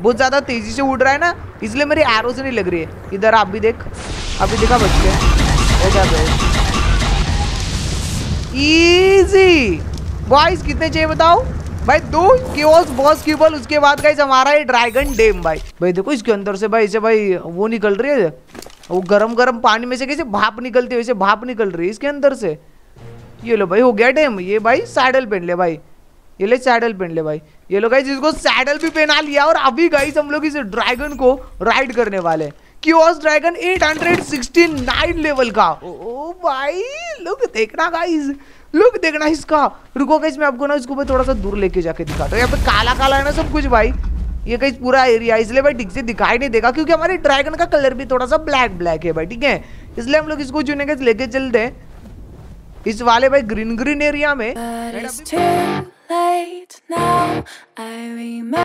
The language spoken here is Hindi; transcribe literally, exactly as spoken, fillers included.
बहुत ज्यादा तेजी से उड़ रहा है ना, इसलिए मेरी एरो से नहीं लग रही है। इधर आप भी देख, अभी देखा बच गए। हो गया भाई, इजी बॉयज। कितने चाहिए बताओ भाई? दो कियोस बॉस क्यूबल, उसके बाद गाइस हमारा ये ड्रैगन डेम भाई। भाई देखो इसके अंदर से भाई, इसे भाई वो निकल रही है, वो गरम गरम पानी में से कैसे भाप निकलती है वैसे भाप निकल रही है इसके अंदर से। ये लो भाई, हो गया डेम। ये भाई सैडल पहन ले भाई, ये ले सैडल पहन ले भाई। ये लो गाइस, इसको सैडल भी पहना लिया और अभी गाइस हम लोग इस ड्रैगन को राइड करने वाले हैं। कियोस ड्रैगन आठ सौ उनहत्तर लेवल का। ओ भाई लुक देखना गाइस, लुक देखना इसका। रुको गाइस, मैं आपको ना इसको भाई थोड़ा सा दूर लेके जाके दिखाता हूँ। यहाँ पे काला काला है ना सब कुछ भाई, ये गाइस पूरा एरिया, इसलिए भाई ठीक से दिखाई नहीं देगा क्योंकि हमारे ड्रैगन का कलर भी थोड़ा सा ब्लैक ब्लैक है भाई, ठीक है। इसलिए हम लोग इसको चुनेंगे, लेके चलते हैं इस वाले भाई ग्रीन ग्रीन एरिया में।